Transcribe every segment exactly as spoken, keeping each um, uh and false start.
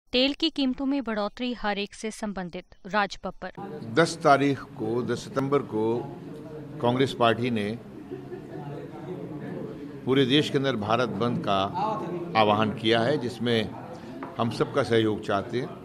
तेल की कीमतों में बढ़ोतरी हर एक से संबंधित राजबब्बर। दस तारीख को दस सितंबर को कांग्रेस पार्टी ने पूरे देश के अंदर भारत बंद का आह्वान किया है, जिसमें हम सबका सहयोग चाहते हैं।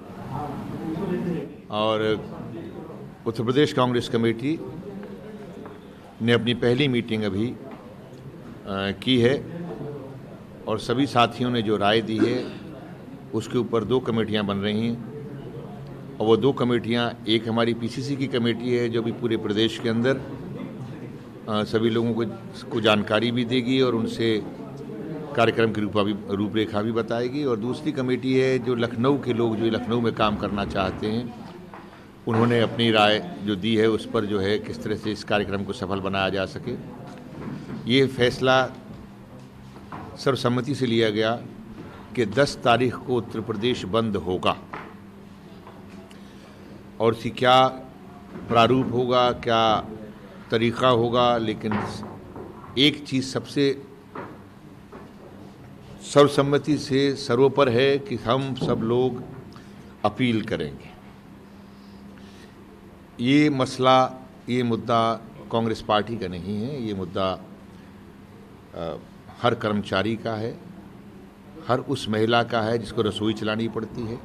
और उत्तर प्रदेश कांग्रेस कमेटी ने अपनी पहली मीटिंग अभी आ, की है और सभी साथियों ने जो राय दी है उसके ऊपर दो कमेटियां बन रही हैं। और वो दो कमेटियां, एक हमारी पीसीसी की कमेटी है जो भी पूरे प्रदेश के अंदर आ, सभी लोगों को, को जानकारी भी देगी और उनसे कार्यक्रम की रूपा भी रूपरेखा भी बताएगी। और दूसरी कमेटी है जो लखनऊ के लोग जो लखनऊ में काम करना चाहते हैं, उन्होंने अपनी राय जो दी है उस पर जो है किस तरह से इस कार्यक्रम को सफल बनाया जा सके। ये फैसला सर्वसम्मति से लिया गया कि दस तारीख को उत्तर प्रदेश बंद होगा और इसकी क्या प्रारूप होगा, क्या तरीका होगा, लेकिन एक चीज़ सबसे सर्वसम्मति से सर्वोपर है कि हम सब लोग अपील करेंगे। ये मसला, ये मुद्दा कांग्रेस पार्टी का नहीं है, ये मुद्दा आ, हर कर्मचारी का है, हर उस महिला का है जिसको रसोई चलानी पड़ती है,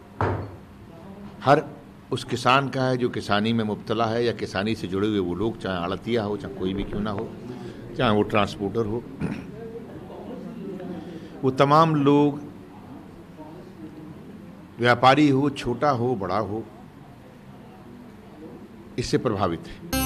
हर उस किसान का है जो किसानी में मुब्तला है या किसानी से जुड़े हुए वो लोग, चाहे आड़तिया हो, चाहे कोई भी क्यों ना हो, चाहे वो ट्रांसपोर्टर हो, वो तमाम लोग, व्यापारी हो, छोटा हो, बड़ा हो, इससे प्रभावित है।